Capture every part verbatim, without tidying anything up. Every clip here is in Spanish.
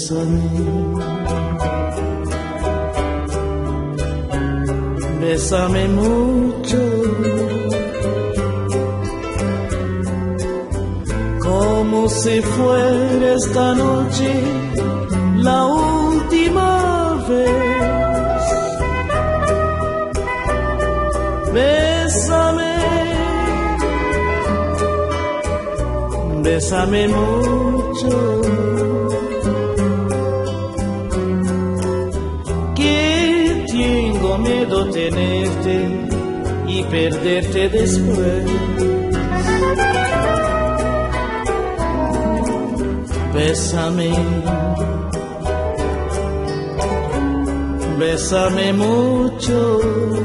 Bésame, bésame mucho, como si fuera esta noche la última vez. Bésame, bésame mucho, que tengo miedo tenerte y perderte después. Bésame, bésame mucho,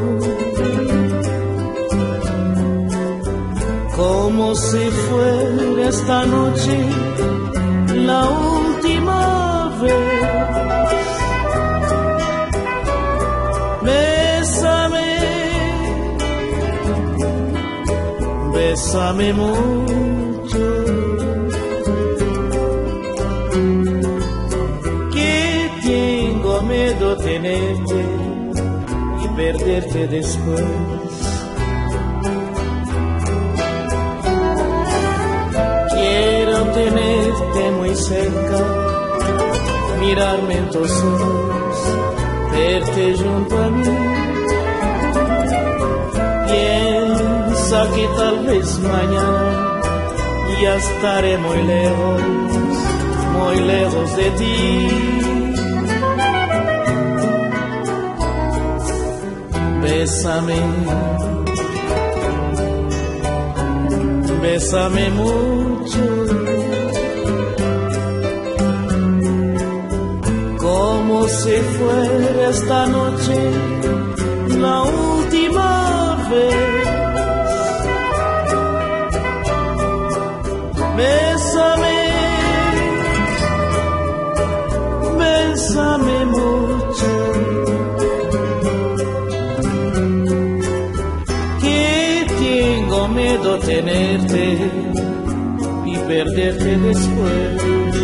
como si fuera esta noche la última vez. Bésame, bésame mucho, que tengo miedo tenerte y perderte después. Quiero tenerte muy cerca, mirarme en tus ojos, verte junto a mí. Piensa que tal vez mañana ya estaré muy lejos, muy lejos de ti. Bésame, bésame mucho, como si fuera esta noche la última vez. Bésame, bésame mucho, que tengo miedo tenerte y perderte después.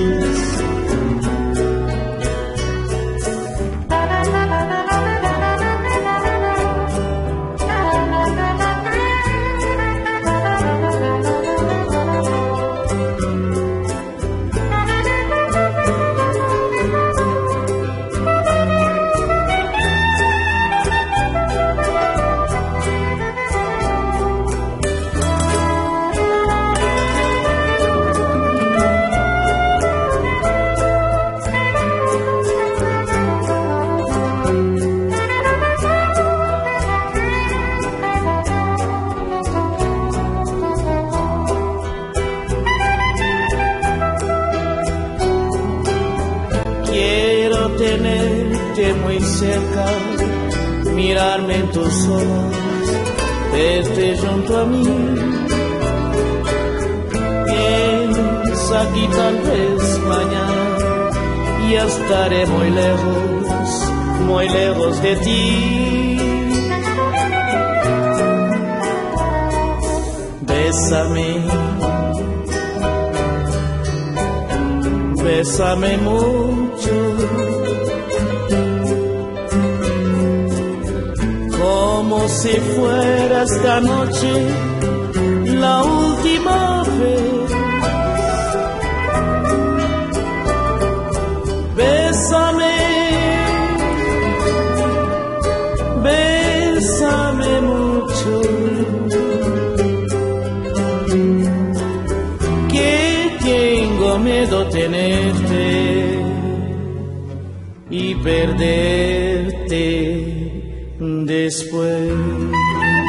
Quiero tenerte muy cerca, mirarme en tus ojos, verte junto a mí. Piensa que tal vez mañana ya estaré muy lejos, muy lejos de ti. Bésame, bésame mucho, como si fuera esta noche la última vez. Bésame, bésame mucho, que tengo miedo tenerte y perderte después.